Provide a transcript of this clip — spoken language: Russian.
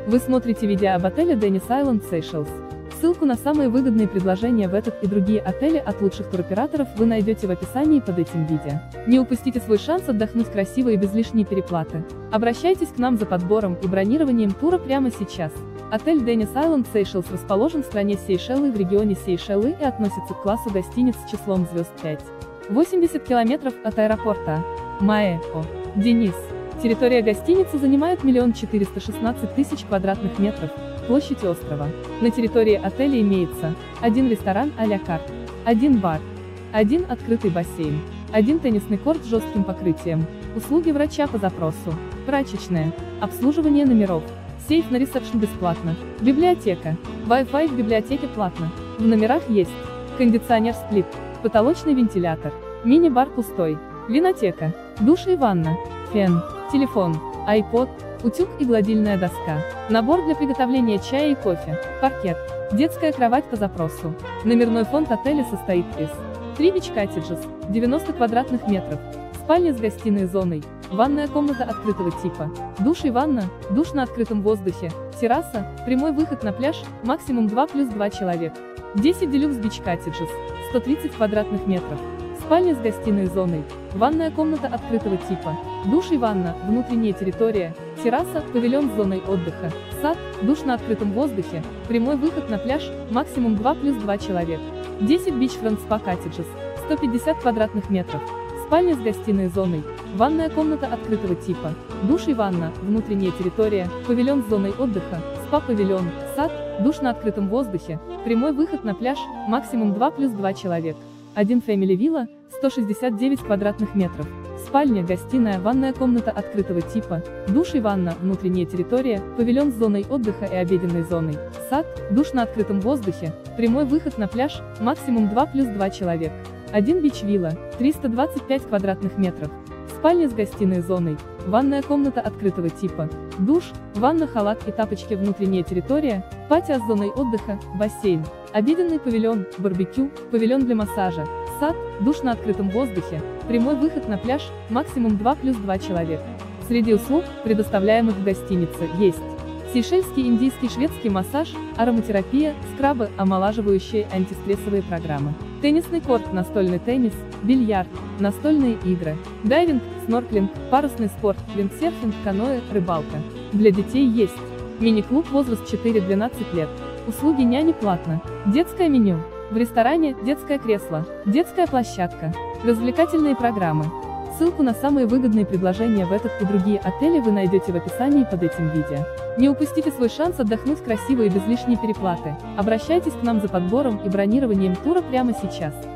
Вы смотрите видео об отеле Dennis Island, Сейшелс. Ссылку на самые выгодные предложения в этот и другие отели от лучших туроператоров вы найдете в описании под этим видео. Не упустите свой шанс отдохнуть красиво и без лишней переплаты. Обращайтесь к нам за подбором и бронированием тура прямо сейчас. Отель Dennis Island, Сейшелс расположен в стране Сейшелы в регионе Сейшелы и относится к классу гостиниц с числом звезд 5. 80 километров от аэропорта Маэо. Денис. Территория гостиницы занимает 1 416 000 квадратных метров, площадь острова. На территории отеля имеется 1 ресторан а-ля карт, 1 бар, 1 открытый бассейн, 1 теннисный корт с жестким покрытием, услуги врача по запросу, прачечная, обслуживание номеров, сейф на ресепшн бесплатно, библиотека, Wi-Fi в библиотеке платно. В номерах есть кондиционер-сплит, потолочный вентилятор, мини-бар пустой, винотека, душ и ванна, фен, телефон, iPod, утюг и гладильная доска, набор для приготовления чая и кофе, паркет, детская кровать по запросу. Номерной фонд отеля состоит из 3 бич-коттеджес, 90 квадратных метров, спальня с гостиной зоной, ванная комната открытого типа, душ и ванна, душ на открытом воздухе, терраса, прямой выход на пляж, максимум 2 + 2 человек, 10 делюкс бич-коттеджес, 130 квадратных метров, спальня с гостиной зоной, ванная комната открытого типа, душ и ванна, внутренняя территория, терраса, павильон с зоной отдыха, сад, душ на открытом воздухе, прямой выход на пляж, максимум 2 + 2 человек, 10 бич-фронт спа коттеджес, 150 квадратных метров, спальня с гостиной зоной, ванная комната открытого типа, душ и ванна, внутренняя территория, павильон с зоной отдыха, спа-павильон, сад, душ на открытом воздухе, прямой выход на пляж, максимум 2 + 2 человек, 1 Family Villa, 169 квадратных метров, спальня, гостиная, ванная комната открытого типа, душ и ванна, внутренняя территория, павильон с зоной отдыха и обеденной зоной, сад, душ на открытом воздухе, прямой выход на пляж, максимум 2 + 2 человек, 1 бич-вилла, 325 квадратных метров, спальня с гостиной зоной, ванная комната открытого типа, душ, ванна, халат и тапочки, внутренняя территория, патио с зоной отдыха, бассейн, обеденный павильон, барбекю, павильон для массажа, сад, душ на открытом воздухе, прямой выход на пляж, максимум 2 + 2 человек. Среди услуг, предоставляемых в гостинице, есть сейшельский, индийский, шведский массаж, ароматерапия, скрабы, омолаживающие, антистрессовые программы, теннисный корт, настольный теннис, бильярд, настольные игры, дайвинг, снорклинг, парусный спорт, виндсерфинг, каноэ, рыбалка. Для детей есть мини-клуб, возраст 4-12 лет, услуги няни платно, детское меню, в ресторане детское кресло, детская площадка, развлекательные программы. Ссылку на самые выгодные предложения в этот и другие отели вы найдете в описании под этим видео. Не упустите свой шанс отдохнуть красиво и без лишней переплаты. Обращайтесь к нам за подбором и бронированием тура прямо сейчас.